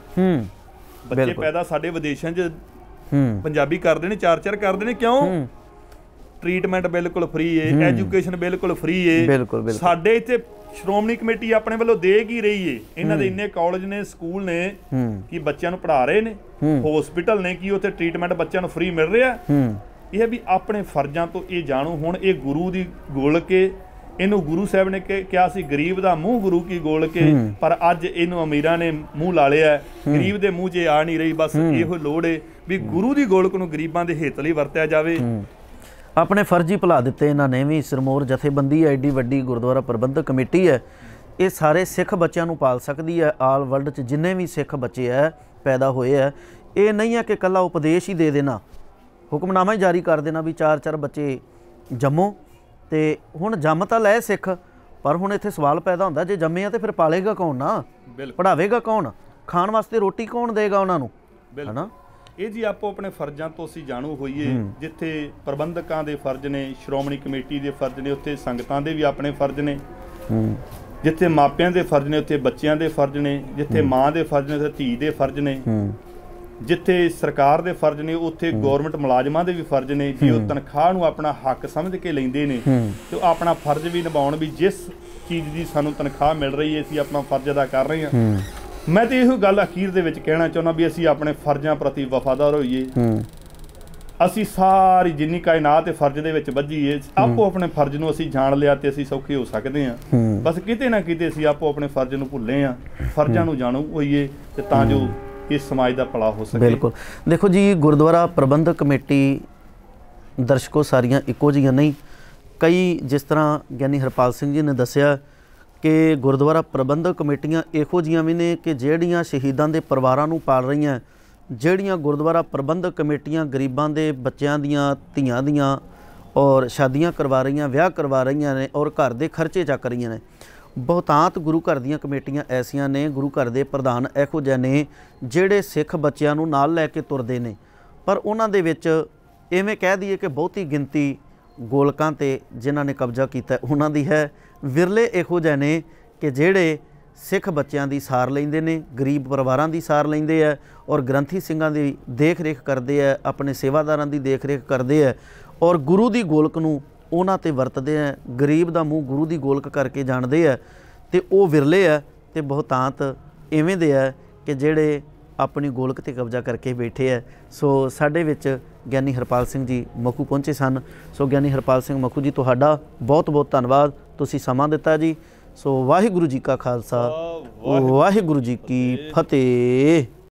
ਬੱਚੇ ਪੈਦਾ ਸਾਡੇ ਵਿਦੇਸ਼ਾਂ 'ਚ ਪੰਜਾਬੀ ਕਰਦੇ ਨੇ, ਚਾਰ ਚਾਰ ਕਰਦੇ ਨੇ। ਕਿਉਂ? ਟ੍ਰੀਟਮੈਂਟ ਬਿਲਕੁਲ ਫ੍ਰੀ ਹੈ, ਐਜੂਕੇਸ਼ਨ ਬਿਲਕੁਲ ਫ੍ਰੀ ਹੈ। ਸਾਡੇ ਇੱਥੇ ਸ਼੍ਰੋਮਣੀ ਕਮੇਟੀ ਆਪਣੇ ਵੱਲੋਂ ਦੇ ਕੀ ਰਹੀ ਏ? ਇਹਨਾਂ ਦੇ ਇੰਨੇ ਕਾਲਜ ਨੇ, ਸਕੂਲ ਨੇ, ਕੀ ਬੱਚਿਆਂ ਨੂੰ ਪੜ੍ਹਾ ਰਹੇ ਨੇ, ਹਸਪੀਟਲ ਨੇ, ਕੀ ਉੱਥੇ ਟ੍ਰੀਟਮੈਂਟ ਬੱਚਿਆਂ ਨੂੰ ਫ੍ਰੀ ਮਿਲ ਰਿਹਾ? ਇਹ ਵੀ ਆਪਣੇ ਫਰਜ਼ਾਂ ਤੋਂ ਇਹ ਜਾਣੂ। ਹੁਣ ਇਹ ਗੁਰੂ ਦੀ ਗੋਲਕ ਏ, ਇਹਨੂੰ ਗੁਰੂ ਸਾਹਿਬ ਨੇ ਕਿਹਾ ਸੀ ਗਰੀਬ ਦਾ ਮੂੰਹ ਗੁਰੂ ਕੀ ਗੋਲਕ ਏ, ਪਰ ਅੱਜ ਇਹਨੂੰ ਅਮੀਰਾਂ ਨੇ ਮੂੰਹ ਲਾ ਲਿਆ, ਗਰੀਬ ਦੇ ਮੂੰਹ 'ਚ ਆ ਨਹੀਂ ਰਹੀ। ਬਸ ਇਹੋ ਲੋੜ ਏ ਵੀ ਗੁਰੂ ਦੀ ਗੋਲਕ ਨੂੰ ਗਰੀਬਾਂ ਦੇ ਹਿੱਤ ਲਈ ਵਰਤਿਆ ਜਾਵੇ। ਆਪਣੇ ਫਰਜ਼ ਹੀ ਭੁਲਾ ਦਿੱਤੇ ਇਹਨਾਂ ਨੇ ਵੀ। ਸਿਰਮੌਰ ਜਥੇਬੰਦੀ ਹੈ, ਐਡੀ ਵੱਡੀ ਗੁਰਦੁਆਰਾ ਪ੍ਰਬੰਧਕ ਕਮੇਟੀ ਹੈ, ਇਹ ਸਾਰੇ ਸਿੱਖ ਬੱਚਿਆਂ ਨੂੰ ਪਾਲ ਸਕਦੀ ਹੈ। ਆਲ ਵਰਲਡ 'ਚ ਜਿੰਨੇ ਵੀ ਸਿੱਖ ਬੱਚੇ ਹੈ ਪੈਦਾ ਹੋਏ ਹੈ, ਇਹ ਨਹੀਂ ਹੈ ਕਿ ਇਕੱਲਾ ਉਪਦੇਸ਼ ਹੀ ਦੇ ਦੇਣਾ, ਹੁਕਮਨਾਮਾ ਹੀ ਜਾਰੀ ਕਰ ਦੇਣਾ ਵੀ ਚਾਰ ਚਾਰ ਬੱਚੇ ਜੰਮੋ। ਤੇ ਹੁਣ ਜੰਮ ਤਾਂ ਲੈ ਸਿੱਖ, ਪਰ ਹੁਣ ਇੱਥੇ ਸਵਾਲ ਪੈਦਾ ਹੁੰਦਾ ਜੇ ਜੰਮੇ ਆ ਤੇ ਫਿਰ ਪਾਲੇਗਾ ਕੌਣ ਨਾ, ਪੜ੍ਹਾਵੇਗਾ ਕੌਣ, ਖਾਣ ਵਾਸਤੇ ਰੋਟੀ ਕੌਣ ਦੇਗਾ ਉਹਨਾਂ ਨੂੰ, ਹੈ ਨਾ? ਇਹ ਜੀ ਆਪੋ ਆਪਣੇ ਫਰਜ਼ਾਂ ਤੋਂ ਅਸੀਂ ਜਾਣੂ ਹੋਈਏ। ਜਿੱਥੇ ਪ੍ਰਬੰਧਕਾਂ ਦੇ ਫਰਜ਼ ਨੇ, ਸ਼੍ਰੋਮਣੀ ਕਮੇਟੀ ਦੇ ਫਰਜ਼ ਨੇ, ਉੱਥੇ ਸੰਗਤਾਂ ਦੇ ਵੀ ਆਪਣੇ ਫਰਜ਼ ਨੇ। ਜਿੱਥੇ ਮਾਪਿਆਂ ਦੇ ਫਰਜ਼ ਨੇ ਉੱਥੇ ਬੱਚਿਆਂ ਦੇ ਫਰਜ਼ ਨੇ, ਜਿੱਥੇ ਮਾਂ ਦੇ ਫਰਜ਼ ਨੇ ਉੱਥੇ ਧੀ ਦੇ ਫਰਜ਼ ਨੇ, ਜਿੱਥੇ ਸਰਕਾਰ ਦੇ ਫਰਜ਼ ਨੇ ਉੱਥੇ ਗੌਰਮੈਂਟ ਮੁਲਾਜ਼ਮਾਂ ਦੇ ਵੀ ਫਰਜ਼ ਨੇ। ਜੇ ਉਹ ਤਨਖਾਹ ਨੂੰ ਆਪਣਾ ਹੱਕ ਸਮਝ ਕੇ ਲੈਂਦੇ ਨੇ ਤੇ ਉਹ ਆਪਣਾ ਫਰਜ਼ ਵੀ ਨਿਭਾਉਣ, ਵੀ ਜਿਸ ਚੀਜ਼ ਦੀ ਸਾਨੂੰ ਤਨਖਾਹ ਮਿਲ ਰਹੀ ਹੈ ਅਸੀਂ ਆਪਣਾ ਫਰਜ਼ ਅਦਾ ਕਰ ਰਹੇ ਹਾਂ। ਮੈਂ ਤੇ ਇਹੋ ਗੱਲ ਅਖੀਰ ਦੇ ਵਿੱਚ ਕਹਿਣਾ ਚਾਹੁੰਦਾ ਵੀ ਅਸੀਂ ਆਪਣੇ ਫਰਜ਼ਾਂ ਪ੍ਰਤੀ ਵਫਾਦਾਰ ਹੋਈਏ। ਅਸੀਂ ਸਾਰੀ ਜਿੰਨੀ ਕਾਇਨਾਤ ਫਰਜ਼ ਦੇ ਵਿੱਚ ਵੱਜੀਏ, ਆਪੋ ਆਪਣੇ ਫਰਜ਼ ਨੂੰ ਅਸੀਂ ਜਾਣ ਲਿਆ ਤੇ ਅਸੀਂ ਸੌਖੇ ਹੋ ਸਕਦੇ ਹਾਂ। ਬਸ ਕਿਤੇ ਨਾ ਕਿਤੇ ਅਸੀਂ ਆਪੋ ਆਪਣੇ ਫਰਜ਼ ਨੂੰ ਭੁੱਲੇ ਹਾਂ। ਫਰਜ਼ਾਂ ਨੂੰ ਜਾਣੂ ਹੋਈਏ ਤੇ ਤਾਂ ਜੋ ਇਸ ਸਮਾਜ ਦਾ ਭਲਾ ਹੋ ਸਕੇ। ਬਿਲਕੁਲ। ਦੇਖੋ ਜੀ, ਗੁਰਦੁਆਰਾ ਪ੍ਰਬੰਧਕ ਕਮੇਟੀ ਦਰਸ਼ਕੋ ਸਾਰੀਆਂ ਇੱਕੋ ਜਿਹੀਆਂ ਨਹੀਂ। ਕਈ ਜਿਸ ਤਰ੍ਹਾਂ ਗਿਆਨੀ ਹਰਪਾਲ ਸਿੰਘ ਜੀ ਨੇ ਦੱਸਿਆ ਕਿ ਗੁਰਦੁਆਰਾ ਪ੍ਰਬੰਧਕ ਕਮੇਟੀਆਂ ਇਹੋ ਜਿਹੀਆਂ ਵੀ ਨੇ ਕਿ ਜਿਹੜੀਆਂ ਸ਼ਹੀਦਾਂ ਦੇ ਪਰਿਵਾਰਾਂ ਨੂੰ ਪਾਲ ਰਹੀਆਂ, ਜਿਹੜੀਆਂ ਗੁਰਦੁਆਰਾ ਪ੍ਰਬੰਧਕ ਕਮੇਟੀਆਂ ਗਰੀਬਾਂ ਦੇ ਬੱਚਿਆਂ ਦੀਆਂ, ਧੀਆਂ ਦੀਆਂ ਔਰ ਸ਼ਾਦੀਆਂ ਕਰਵਾ ਰਹੀਆਂ, ਵਿਆਹ ਕਰਵਾ ਰਹੀਆਂ ਨੇ ਔਰ ਘਰ ਦੇ ਖਰਚੇ ਚੱਕ ਰਹੀਆਂ ਨੇ। ਬਹੁਤਾਤ ਗੁਰੂ ਘਰ ਦੀਆਂ ਕਮੇਟੀਆਂ ਐਸੀਆਂ ਨੇ, ਗੁਰੂ ਘਰ ਦੇ ਪ੍ਰਧਾਨ ਇਹੋ ਜਿਹੇ ਨੇ ਜਿਹੜੇ ਸਿੱਖ ਬੱਚਿਆਂ ਨੂੰ ਨਾਲ ਲੈ ਕੇ ਤੁਰਦੇ ਨੇ, ਪਰ ਉਹਨਾਂ ਦੇ ਵਿੱਚ ਇਵੇਂ ਕਹਿ ਦਈਏ ਕਿ ਬਹੁਤੀ ਗਿਣਤੀ ਗੋਲਕਾਂ ਤੇ ਜਿਨ੍ਹਾਂ ਨੇ ਕਬਜ਼ਾ ਕੀਤਾ ਉਹਨਾਂ ਦੀ ਹੈ। ਵਿਰਲੇ ਇਹੋ ਜਿਹੇ ਨੇ ਕਿ ਜਿਹੜੇ ਸਿੱਖ ਬੱਚਿਆਂ ਦੀ ਸਾਰ ਲੈਂਦੇ ਨੇ, ਗਰੀਬ ਪਰਿਵਾਰਾਂ ਦੀ ਸਾਰ ਲੈਂਦੇ ਆ ਔਰ ਗ੍ਰੰਥੀ ਸਿੰਘਾਂ ਦੀ ਦੇਖ ਰੇਖ ਕਰਦੇ ਆ, ਆਪਣੇ ਸੇਵਾਦਾਰਾਂ ਦੀ ਦੇਖ ਰੇਖ ਕਰਦੇ ਆ ਔਰ ਗੁਰੂ ਦੀ ਗੋਲਕ ਨੂੰ ਉਹਨਾਂ ਤੇ ਵਰਤਦੇ ਆ। ਗਰੀਬ ਦਾ ਮੂੰਹ ਗੁਰੂ ਦੀ ਗੋਲਕ ਕਰਕੇ ਜਾਣਦੇ ਆ ਤੇ ਉਹ ਵਿਰਲੇ ਆ ਤੇ ਬਹੁਤਾਂਤ ਇਵੇਂ ਦੇ ਆ ਕਿ ਜਿਹੜੇ ਆਪਣੀ ਗੋਲਕ ਤੇ ਕਬਜ਼ਾ ਕਰਕੇ ਬੈਠੇ ਆ। ਸੋ ਸਾਡੇ ਵਿੱਚ ਗਿਆਨੀ ਹਰਪਾਲ ਸਿੰਘ ਜੀ ਮਖੂ ਪਹੁੰਚੇ ਸਨ। ਸੋ ਗਿਆਨੀ ਹਰਪਾਲ ਸਿੰਘ ਮਖੂ ਜੀ ਤੁਹਾਡਾ ਬਹੁਤ ਬਹੁਤ ਧੰਨਵਾਦ, ਤੁਸੀਂ ਸਮਾਂ ਦਿੱਤਾ ਜੀ। ਸੋ ਵਾਹਿਗੁਰੂ ਜੀ ਕਾ ਖਾਲਸਾ, ਵਾਹਿਗੁਰੂ ਜੀ ਕੀ ਫਤਿਹ।